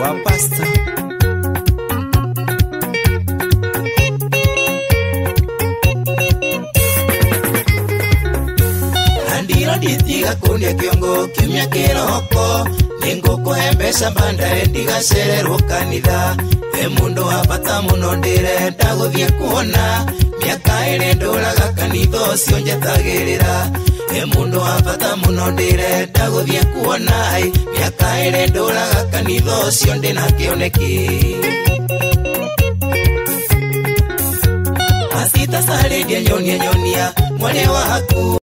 wa pasta. Andira ditiga kunia kiongo kimya kiroko ningo kuhembesha banda endiga serero kanitha emundo abata muno ndirenda guthie kuona miaka iri nduraga kanitha ucio njetagirira emundo abata muno ndirenda guthie kuona miaka iri nduraga kanitha ucio ndina kioneki asita sare nyonia mwale waku